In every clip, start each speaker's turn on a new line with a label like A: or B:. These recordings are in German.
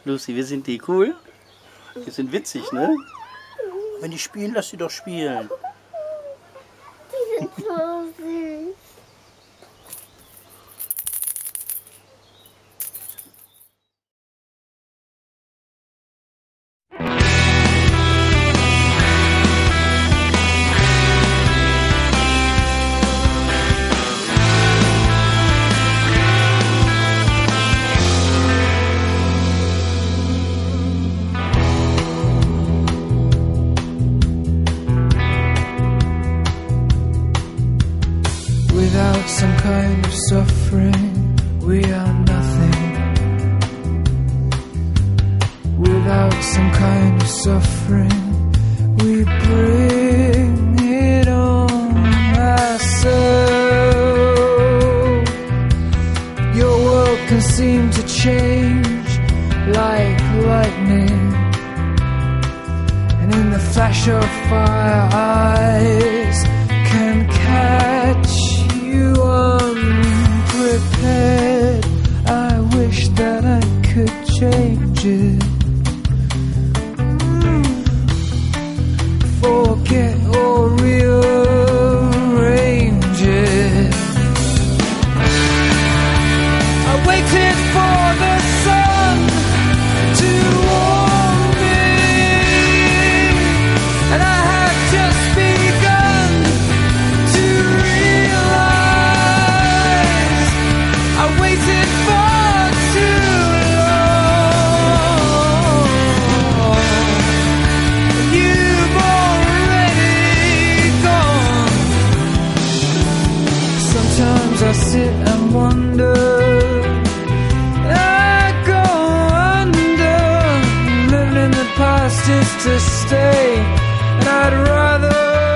A: Lucy, wir sind die cool? Wir sind witzig, ne? Wenn die spielen, lass sie doch spielen.
B: Die sind so süß.
C: Without some kind of suffering, we are nothing. Without some kind of suffering, we bring it on ourselves. Your world can seem to change like lightning, and in the flash of fire, eyes can catch you unprepared. I wish that I could change it. Forget or rearrange it. I waited for the sun to warm me, and I had just begun to realize I waited far too long. You've already gone. Sometimes I sit and wonder, I go under. Living in the past is to stay, and I'd rather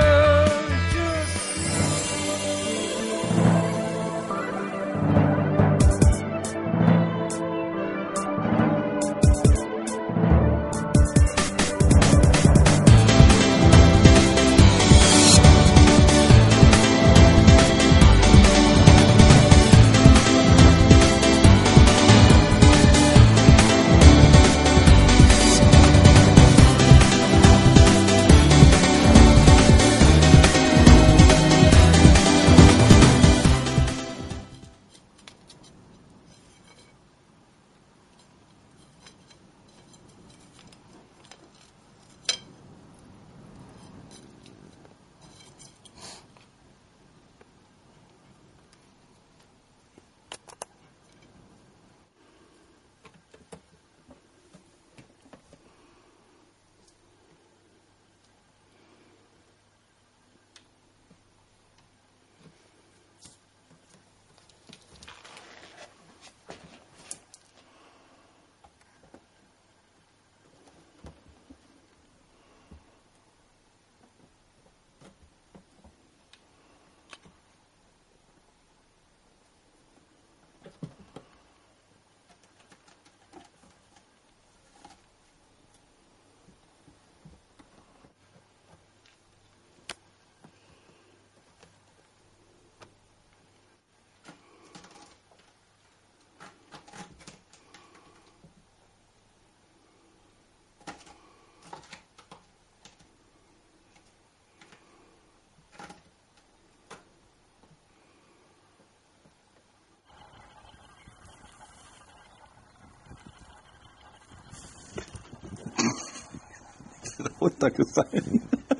A: runtergefallen.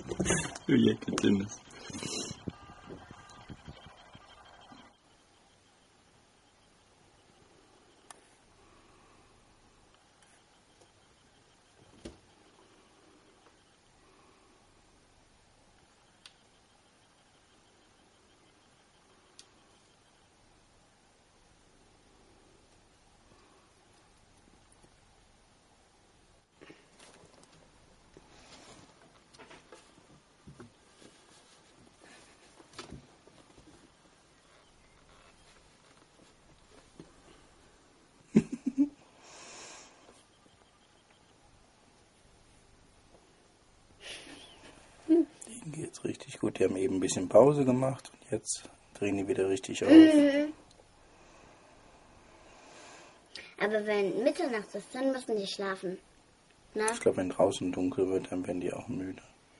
A: Du Jäckelchen. Denen geht's richtig gut. Die haben eben ein bisschen Pause gemacht und jetzt drehen die wieder richtig auf.
B: Aber wenn Mitternacht ist, dann müssen die schlafen. Na?
A: Ich glaube, wenn draußen dunkel wird, dann werden die auch müde.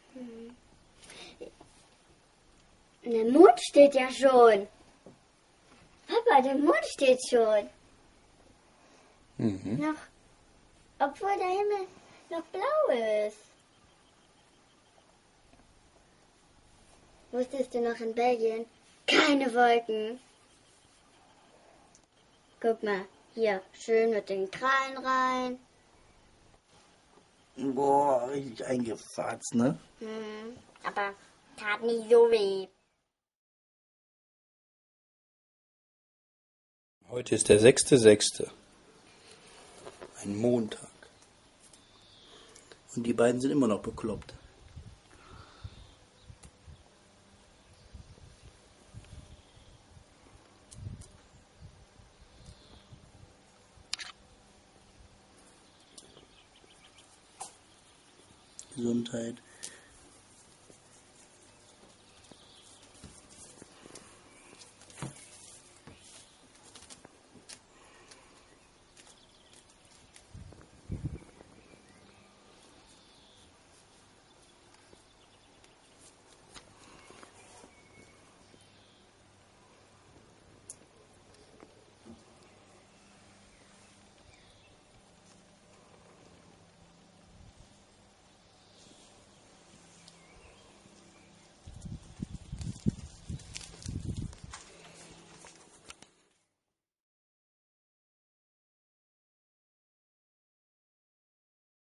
B: Der Mond steht ja schon. Papa, der Mond steht schon.
A: Mhm.
B: Noch, obwohl der Himmel noch blau ist. Wusstest du noch in Belgien? Keine Wolken. Guck mal, hier, schön mit den Krallen rein.
A: Boah, richtig eingefatzt, ne?
B: Aber tat nicht so weh.
A: Heute ist der 6.6. Ein Montag. Und die beiden sind immer noch bekloppt. Gesundheit.